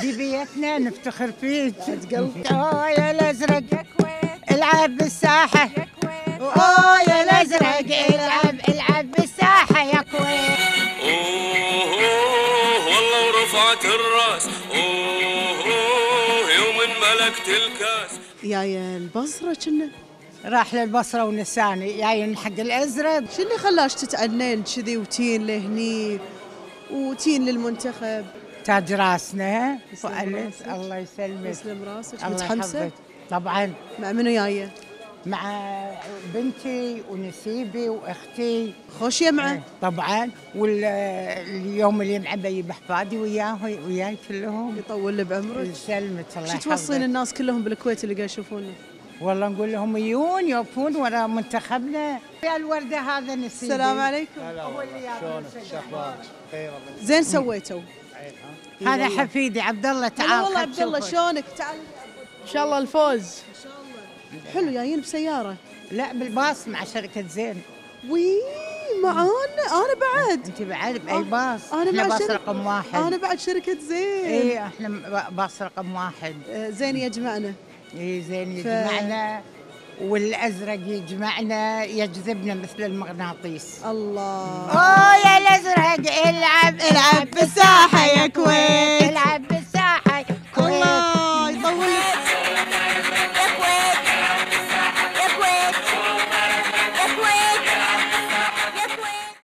دي بيتنا نفتخر فيك اوه يا الازرق العب بالساحه اوه يا الازرق العب بالساحه يا كويت. اوه والله ورفعت الراس اوه يوم ملكت الكاس. يا البصرة كنا راح للبصره ونساني جايين حق الازرق. شو اللي خلاش تتعنين كذي وتين لهني وتين للمنتخب؟ تاج راسنا يسلم راسك. الله يسلمك. يسلم راسك. الله متحمسة؟ يحفظك. طبعا مع منو جاية؟ مع بنتي ونسيبي واختي. خوش يمعة؟ طبعا واليوم اللي معبي بحفادي وياي كلهم. يطول لي بعمرك. يسلمك الله شو يحفظك. توصين الناس كلهم بالكويت اللي قاعد يشوفونا؟ والله نقول لهم يوفون ورا منتخبنا. يا الورده هذا نسيبي. السلام عليكم. شلونك؟ شو اخبارك؟ خير الله. زين سويتوا. هذا حفيدي عبد الله تعال. هلا والله عبد الله شلونك؟ تعال. ان شاء الله الفوز. ان شاء الله. حلو جايين بسيارة؟ لا بالباص مع شركه زين. وي معانا انا بعد. انت بعد باي باص؟ انا احنا مع باص شركة رقم واحد. انا بعد شركة زين. اي احنا باص رقم واحد. زين يجمعنا. اي زين يجمعنا والازرق يجمعنا يجذبنا مثل المغناطيس. الله. اوه يا الازرق العب العب بالساحة يا كويت. العب